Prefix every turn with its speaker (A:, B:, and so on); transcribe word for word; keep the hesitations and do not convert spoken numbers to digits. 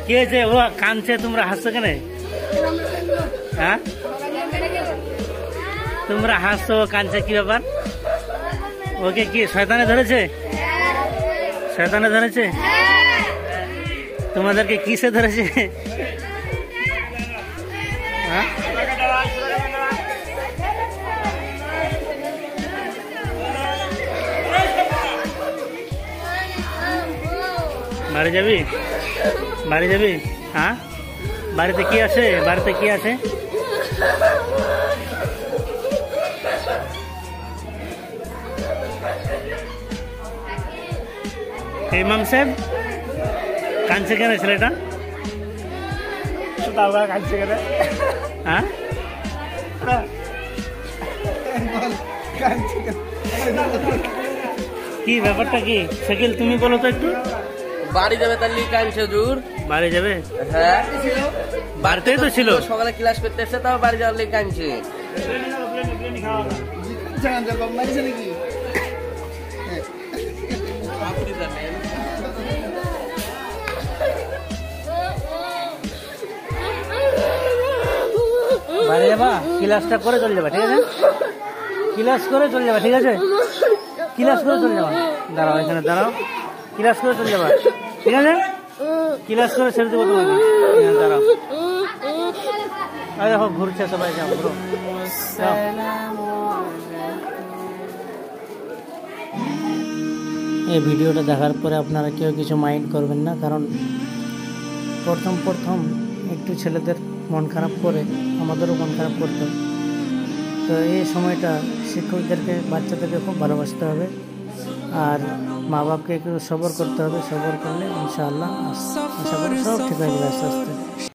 A: কি হয়েছে? ও কাঁদছে, তোমরা হাসছো কেন? হ্যাঁ, তোমরা হাসছো, কাঁদছে, কি ব্যাপার? ওকে কি শয়তানে ধরেছে? শয়তানে ধরেছে? তোমাদেরকে কিসে ধরেছে? হ্যাঁ, বাড়ি যাবি? বাড়ি যাবি? হ্যাঁ, বাড়িতে কি আছে? বাড়িতে কি আছে? ইমাম সাহেব কাঁদছে কেন ছেলেটা? কাঁদছে কেন? হ্যাঁ, কি ব্যাপারটা কি? শাকিল তুমি বলো তো একটু।
B: বাড়ি যাবে তার লিগ কাঁদছে হুজুর। বাড়ি যাবে? হ্যাঁ, বাড়িতেই তো ছিল, সকালে ক্লাস করতে এসে তাও বাড়ি যাওয়ার লিগ কাঁদছে।
A: বাড়ি যাবা? ক্লাসটা করে চলে যাবা, ঠিক আছে? ক্লাস করে চলে যাবা, ঠিক আছে? ক্লাস করে চলে যাবা। দাঁড়াও, এখানে দাঁড়াও, ক্লাস করে চলে যাবা, ঠিক আছে? ক্লাস করে ছেড়ে দেবো তোমাকে। দাঁড়াও, আরে দেখো ঘুরছে সবাই, যাও ঘুরো। এই ভিডিওটা দেখার পরে আপনারা কেউ কিছু মাইন্ড করবেন না, কারণ প্রথম প্রথম একটু ছেলেদের মন খারাপ করে, আমাদেরও মন খারাপ করতো। তো এই সময়টা শিক্ষকদেরকে, বাচ্চাদেরকে খুব ভালোবাসতে হবে, আর মা বাপকে একটু সবর করতে হবে। সবর করলে ইনশাআল্লাহ আশা করি সব ঠিক হয়ে যাবে আস্তে আস্তে।